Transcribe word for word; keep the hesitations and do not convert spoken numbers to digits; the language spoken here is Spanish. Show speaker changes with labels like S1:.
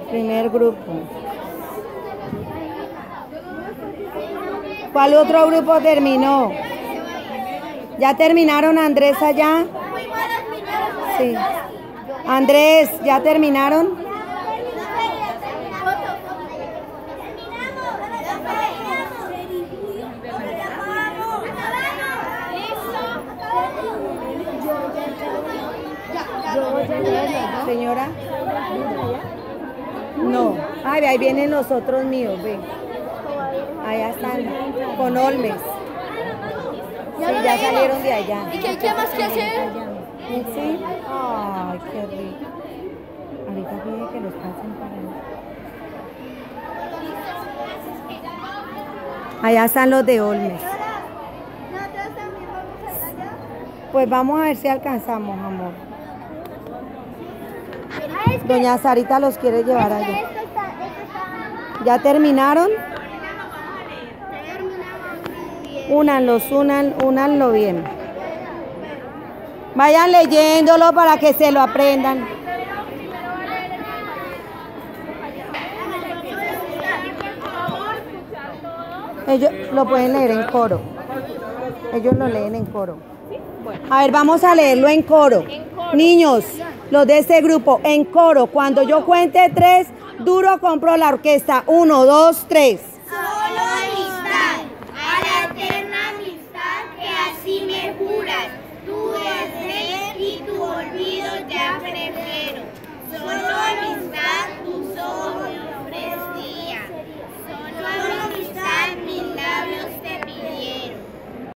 S1: Primer grupo. ¿Cuál otro grupo terminó? ¿Ya terminaron, Andrés, allá? Sí. Andrés, ¿ya terminaron? Señora. No. Ay, ahí vienen los otros míos, ve. Allá están, con Olmes. Sí, ya salieron de allá.
S2: ¿Y qué, qué más que hacer?
S1: ¿Sí? Ay, qué rico. Ahorita pide que los pasen para allá. Allá están los de Olmes. Pues vamos a ver si alcanzamos, amor. Doña Sarita los quiere llevar allá. ¿Ya terminaron? Únanlos, unan, únanlo bien. Vayan leyéndolo para que se lo aprendan. Ellos lo pueden leer en coro. Ellos lo leen en coro. A ver, vamos a leerlo en coro. Niños, los de este grupo, en coro. Cuando yo cuente tres, duro compro la orquesta. Uno, dos, tres.